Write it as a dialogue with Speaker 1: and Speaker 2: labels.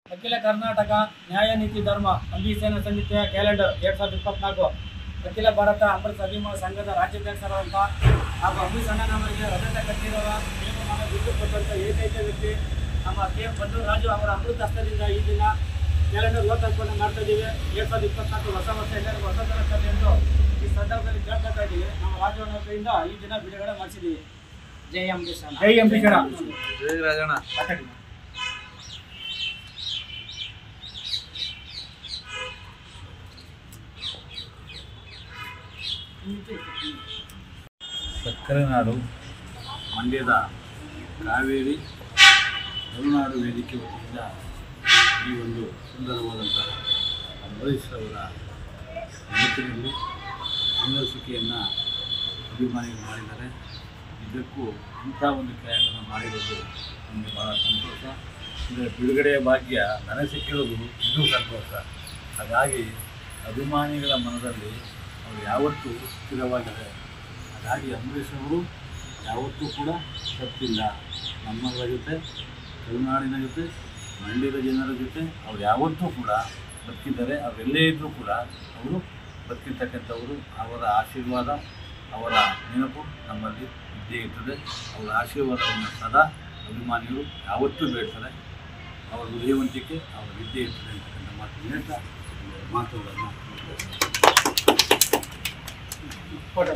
Speaker 1: ಅಖಿಲ ಕರ್ನಾಟಕ ನ್ಯಾಯ ನೀತಿ ಧರ್ಮ ಅಂಬಿಸೇನಾ ಸಮಿತಿಯ ಕ್ಯಾಲೆಂಡರ್ 2024 ಅಖಿಲ ಭಾರತ ಅಂಬರೀಷ್ ಅಭಿಮಾನ ಸಂಘದ ರಾಜ್ಯಾಧ್ಯಕ್ಷರಾದಂಥ ಹಾಗೂ ಅಂಬರೀಷ್ ಅಣ್ಣನವರಿಗೆ ರಜತ ಕಟ್ಟಿರುವ ತೀರ್ಮಾನ ಬಿಟ್ಟುಕೊಟ್ಟಂಥ ಏಕೈಕ ವ್ಯಕ್ತಿ ನಮ್ಮ ಕೆ ಬನ್ನೂರು ರಾಜು ಅವರ ಅಮೃತ ಹಸ್ತದಿಂದ ಈ ದಿನ ಕ್ಯಾಲೆಂಡರ್ ಲೋಕಾರ್ಪಣೆ ಮಾಡ್ತಾ ಇದ್ದೀವಿ. 2024 ಹೊಸ ವರ್ಷ ಎಲ್ಲರಿಗೂ ಹೊಸ ಥರ ಎಂದು ಈ ಸಂದರ್ಭದಲ್ಲಿ ಕೇಳ್ಕೊತಾ ಇದ್ದೀವಿ. ನಮ್ಮ ರಾಜು ಅನ್ನೋ ಕಡೆಯಿಂದ ಈ ದಿನ ಬಿಡುಗಡೆ ಮಾಡಿಸಿದ್ದೀವಿ. ಜೈ ಅಂಬರೀಷ್ ಅಣ್ಣ.
Speaker 2: ಜೈ ಅಂಬರೀಷ್ ಅಣ್ಣ.
Speaker 3: ಜೈ ರಾಜಣ್ಣ. ಸಕ್ಕರೆ ನಾಡು ಮಂಡ್ಯದ ಕಾವೇರಿ ಮಲೆನಾಡು ವೇದಿಕೆ ವತಿಯಿಂದ ಈ ಒಂದು ಸುಂದರವಾದಂತಹ ಅಂಬರೀಷ್ ಅವರ ನೆನಪಿನಲ್ಲಿ ಸಂದರ್ಶಿಕೆಯನ್ನು ಅಭಿಮಾನಿಗಳು ಮಾಡಿದ್ದಾರೆ. ಇದಕ್ಕೂ ಇಂಥ ಒಂದು ಕಾರ್ಯಗಳನ್ನು ಮಾಡಿರೋದು ನಮಗೆ ಬಹಳ ಸಂತೋಷ. ಇದರ ಬಿಡುಗಡೆಯ ಭಾಗ್ಯ ನನಗೆ ಸಿಕ್ಕಿರೋದು ಇನ್ನೂ ಸಂತೋಷ. ಹಾಗಾಗಿ ಅಭಿಮಾನಿಗಳ ಮನದಲ್ಲಿ ಅವರು ಯಾವತ್ತೂ ಸ್ಥಿರವಾಗಿದ್ದಾರೆ. ಹಾಗಾಗಿ ಅಂಬರೀಷ್ ಅವರು ಯಾವತ್ತೂ ಕೂಡ ತಪ್ಪಿಲ್ಲ. ನಮ್ಮಗಳ ಜೊತೆ, ಕರುನಾಡಿನ ಜೊತೆ, ಮಂಡ್ಯದ ಜನರ ಜೊತೆ ಅವ್ರು ಯಾವತ್ತೂ ಕೂಡ ಬದುಕಿದ್ದಾರೆ. ಅವರೆಲ್ಲೇ ಇದ್ದರೂ ಕೂಡ ಅವರು ಬದುಕಿರ್ತಕ್ಕಂಥವರು. ಅವರ ಆಶೀರ್ವಾದ, ಅವರ ನೆನಪು ನಮ್ಮಲ್ಲಿ ಇದ್ದೇ ಇರ್ತದೆ. ಅವರ ಆಶೀರ್ವಾದವನ್ನು ಸದಾ ಅಭಿಮಾನಿಗಳು ಯಾವತ್ತೂ ಬೇಡ್ತಾರೆ. ಅವರ ಹೃದಯವಂತಿಕೆ ಅವರ ಇದ್ದೇ ಇರ್ತದೆ ಅಂತಕ್ಕಂಥ ಮಾತು ಹೇಳ್ತಾ ಮಾತುಗಳನ್ನು